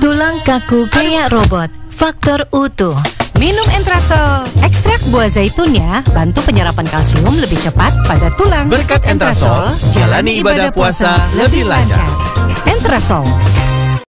Tulang kaku kayak robot, faktor utuh. Minum Entrasol. Ekstrak buah zaitunnya bantu penyerapan kalsium lebih cepat pada tulang. Berkat Entrasol, jalani ibadah puasa lebih lancar. Entrasol.